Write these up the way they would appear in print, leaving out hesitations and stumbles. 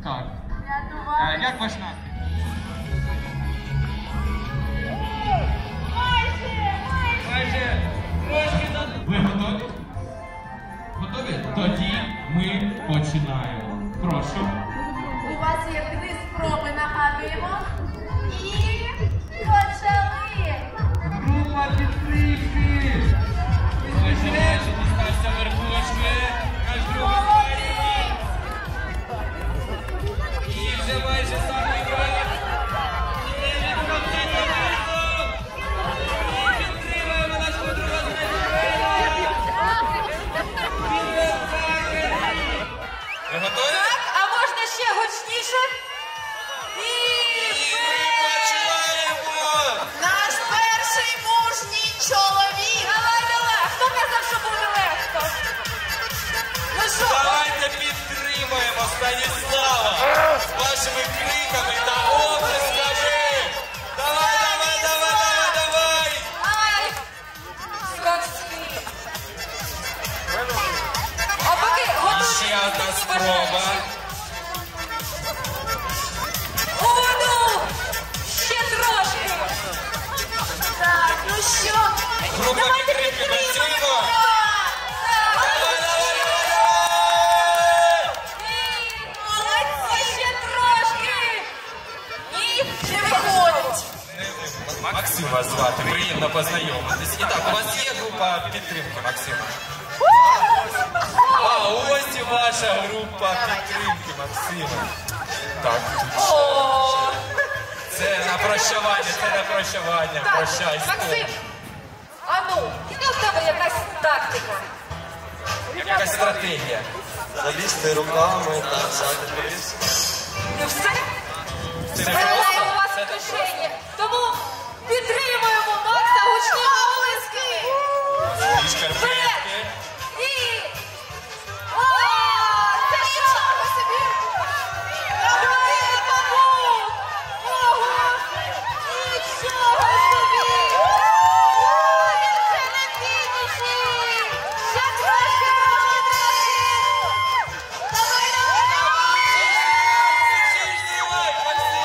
Так. Як ваш настрій? Майже. Ви готові? Готові? Тоді ми починаємо. Прошу. У вас є 3 спроби, нагадуємо. І почали! Група підтримки! Майже дістався верхушки. Наш другий спайдермен. І вже майже самий верх. Підтримуємо нашого друга спайдермена. Ви готові? Так, а можна ще гучніше? І наш перший мужній чоловік! Давай, давай! Хто казав, що буде легко? Ну що? Давайте підтримаємо Станіслава з вашими криками та оплесками! Давай, давай, давай, давай, давай! Ай! Як світ! А поки готуйся! Ще одна спроба. Воду! Ще трошки! Так, ну що? Група Давайте підтримки, працюємо! Так! Давай, давай, давай, давай! Молодці, ще трошки! Ні, не виходить! Максим вас звати, приємно познайомитись. І так, у вас є група підтримки, Максима? А ось і ваша група підтримки, Максима. Так, О! це на прощавання, це на прощавання. Так, Прощай, Максим, а ну, є в тебе якась тактика? якась стратегія. Залізти руками та взяти повіс. Ну все? Це не Збираємо просто. у вас в кишені. Тому підтримуємо Макса гучні оплески. Шкарпетки. І... О, це нічого собі! Дорогий павук! Ого! Нічого собі! Він вже на фініші! Ще трошки, трошки! Давай, давай, давай! Давай, Максим.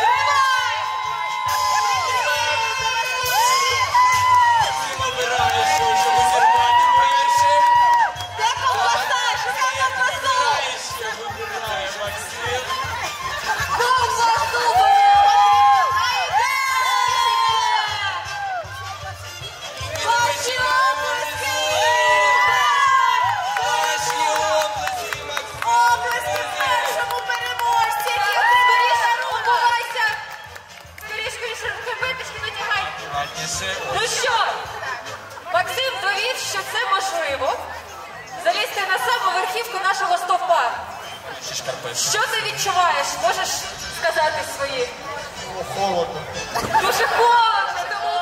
Максим обирає, щоб зірвати першим. Де ковбаса? Шукай ковбасу! Вибирає Максим. Ковбасу! Ваші оплески! Ваші оплески, Максим. Оплески першому переможці! Скоріше, рухайся! Скоріше, витички натягай! Ладніше. Ну що, Максим довів, що це можливо. Залізти на саму верхівку нашого стовпа. Ще шкарпетки. Що ти відчуваєш? Можеш сказати свої? Холодно. Дуже холодно, тому...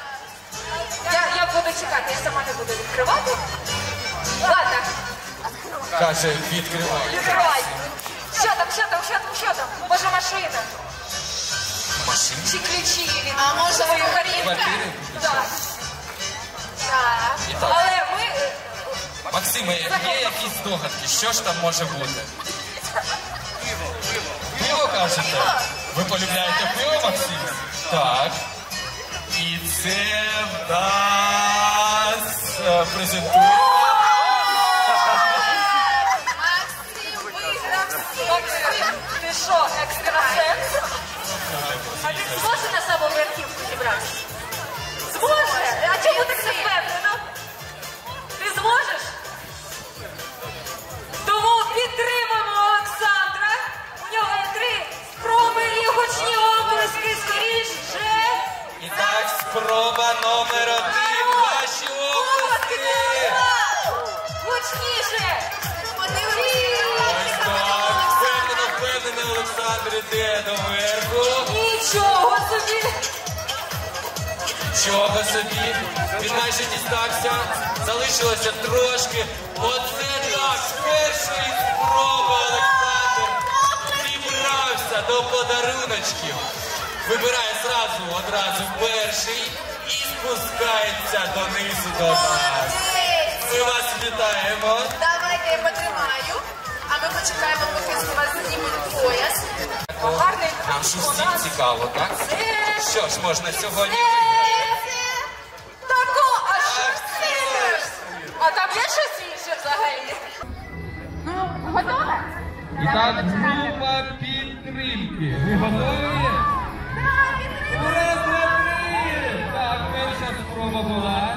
Я буду чекати, я сама не буду відкривати. Ладно, Каже, відкривай. відкривай. Що там, що там, що там, що там? Може машина? Машина. Чи ключі від своєї кар'єри? Квартири? Так. Так. І так. Але ми... Максиме, є якісь здогадки, що ж там може бути? Пиво кажете? Ви полюбляєте пиво, Максим? Так. І це в нас презентує. Максим виграв всі. Максим, ти що, екстрасенс? А ти зможеш на саму верхівку зібратися? Зможе? А чому так не впевнено? Ти зможеш? Тому підтримуємо Олександра. У нього є 3 спроби і гучні оплески скоріше. І так, спроба номер 1. Ваші оплески. Гучніше. Ось так. Впевнено, Олександр іде доверху. Нічого собі. Чого собі? Він майже дістався. Залишилося трошки. Оце так, з першої спроби Олександр дібрався до подаруночків. Вибирає одразу перший і спускається донизу до нас. Ми вас вітаємо. Давайте я потримаю, а ми почекаємо, поки з вас знімуть пояс. Нам ж усім цікаво, так? Що ж можна сьогодні? Тако, а що це? А там є щось інше взагалі? Ну, готове? І так, група підтримки. Ви готові? Раз, два, три! Так, перша спроба була.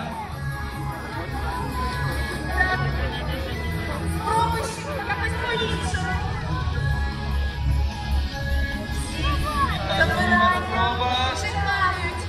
Спробуй якось по-іншому. І так, друга спроба. Чекають.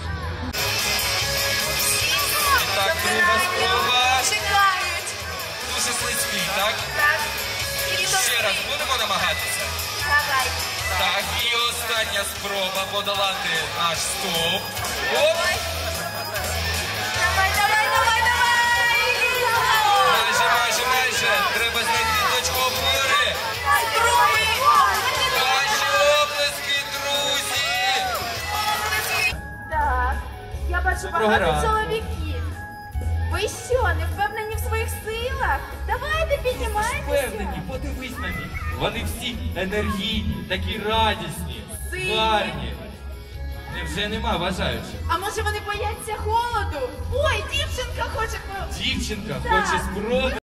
І так, друга спроба. Чекають. Дуже слизький, так? Так. Ще раз будемо намагатися? Давай. Так, і остання спроба подолати наш стовп. Оп! Давай, давай, давай, давай. Майже. Треба знайти точку опори. Спробуй. Ваші оплески, друзі! Так, я бачу Доброго багато ранку. чоловіків. Ви що, не впевнені в своїх силах? Давайте піднімайтеся. Впевнені, подивись на них. Вони всі енергійні, такі радісні, Сильні. гарні. Невже нема бажаючих? А може вони бояться холоду? Ой, дівчинка хоче. Дівчинка Так. хоче спробувати.